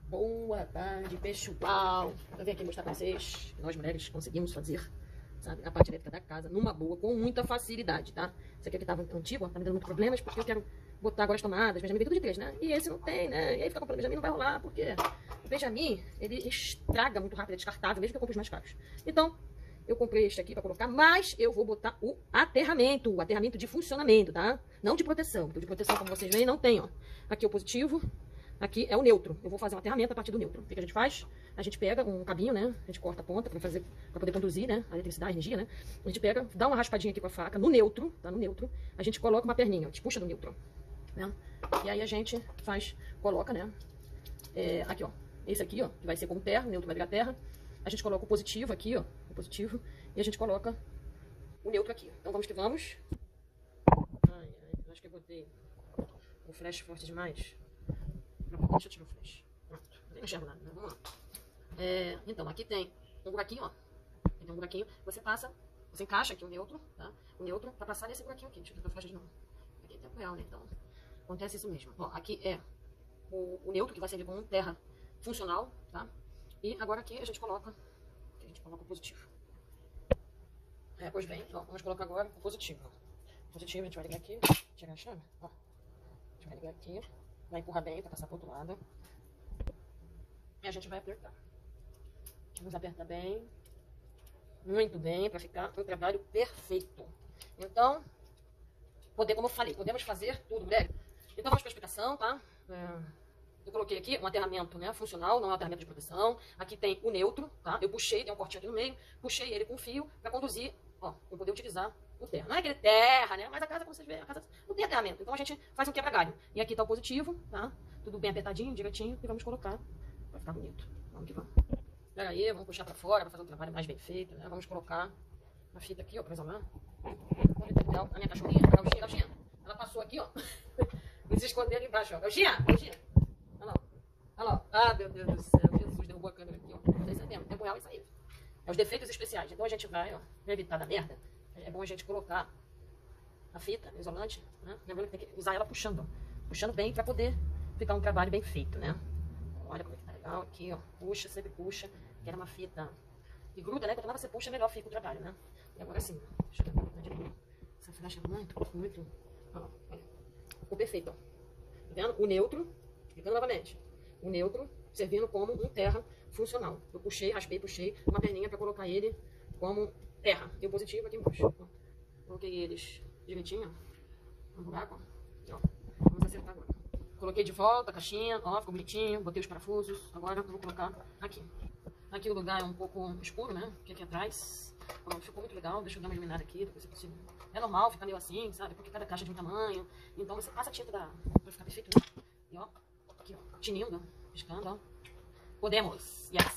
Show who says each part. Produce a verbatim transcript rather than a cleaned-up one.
Speaker 1: Boa tarde, pessoal. Eu vim aqui mostrar pra vocês que nós mulheres conseguimos fazer, sabe, a parte elétrica da casa numa boa, com muita facilidade, tá? Isso aqui que tava antigo, ó, tá me dando muitos problemas, porque eu quero botar agora as tomadas, Benjamin tem tudo de três, né? E esse não tem, né? E aí fica comprando Benjamin, não vai rolar, porque o Benjamin, ele estraga muito rápido, é descartável, mesmo que eu compre os mais caros. Então, eu comprei este aqui pra colocar, mas eu vou botar o aterramento, o aterramento de funcionamento, tá? Não de proteção, porque o de proteção, como vocês veem, não tem, ó. Aqui é o positivo, aqui é o neutro. Eu vou fazer um aterramento a partir do neutro. O que que a gente faz? A gente pega um cabinho, né? A gente corta a ponta pra fazer, para poder conduzir, né? A eletricidade, a energia, né? A gente pega, dá uma raspadinha aqui com a faca no neutro, tá? No neutro. A gente coloca uma perninha, a gente puxa do neutro, né? E aí a gente faz, coloca, né? É, aqui, ó. Esse aqui, ó, que vai ser como terra, o neutro vai ligar terra. A gente coloca o positivo aqui, ó. O positivo. E a gente coloca o neutro aqui. Então vamos que vamos. Ai, ai, acho que eu botei o flash forte demais. Deixa eu tirar o flash. Pronto, não enxergo nada, né? Vamos lá. É, então, aqui tem um buraquinho, ó. Aqui tem um buraquinho. Você passa, você encaixa aqui o neutro, tá? O neutro pra passar nesse buraquinho aqui. Deixa eu tentar o flash de novo. Aqui é tempo real, né? Então, acontece isso mesmo. Ó, aqui é o, o neutro, que vai servir como terra funcional, tá? E agora aqui a gente coloca, aqui a gente coloca o positivo. É, pois bem, ó, vamos colocar agora o positivo. O positivo a gente vai ligar aqui, tirar a chave, ó. A gente vai ligar aqui. Vai empurrar bem para passar para o outro lado. E a gente vai apertar. Vamos apertar bem. Muito bem, para ficar um trabalho perfeito. Então, poder, como eu falei, podemos fazer tudo, mulher. Então vamos para a explicação, tá? É, eu coloquei aqui um aterramento, né, funcional, não é um aterramento de proteção. Aqui tem o neutro, tá? Eu puxei, tem um cortinho aqui no meio. Puxei ele com fio para conduzir, ó, para poder utilizar o terra. Não é aquele terra, né? Mas a casa, como vocês veem, a casa não tem aterramento. Então a gente faz um quebra-galho. E aqui tá o positivo, tá? Tudo bem apertadinho, direitinho. E vamos colocar pra ficar bonito. Vamos que vamos. Pera aí, vamos puxar pra fora pra fazer um trabalho mais bem feito, né? Vamos colocar a fita aqui, ó, pra isolar. A minha cachorrinha, a Gauchinha, Gauchinha. Ela passou aqui, ó. E se escondeu ali embaixo, ó. Gauchinha, Gauchinha. Olha lá. Olha lá. Ah, meu Deus do céu. Jesus derrubou a câmera aqui, ó. É isso aí mesmo. Tempo real, isso aí. É os defeitos especiais. Então a gente vai, ó, pra evitar da merda. É bom a gente colocar a fita isolante, né? Lembrando que tem que usar ela puxando, ó. Puxando bem para poder ficar um trabalho bem feito, né? Olha como é que tá legal aqui, ó. Puxa, sempre puxa. Que era uma fita que gruda, né? Quanto mais você puxa, melhor fica o trabalho, né? E agora sim, deixa eu ver de novo. Essa flecha é muito, muito. Ó, olha. Ficou perfeito, ó. Tá vendo? O neutro, explicando novamente. O neutro servindo como um terra funcional. Eu puxei, raspei, puxei uma perninha para colocar ele como terra. E o positivo aqui embaixo. Ó. Coloquei eles direitinho, ó, no buraco, ó. Vamos acertar agora. Coloquei de volta a caixinha, ó, ficou bonitinho, botei os parafusos. Agora eu vou colocar aqui. Aqui o lugar é um pouco escuro, né? Porque aqui atrás, ó, ficou muito legal. Deixa eu dar uma iluminada aqui, depois se possível. É normal ficar meio assim, sabe? Porque cada caixa é de um tamanho. Então você passa a tinta da... pra ficar perfeito, né? E ó, aqui ó, tinindo, piscando, ó. Podemos, yes!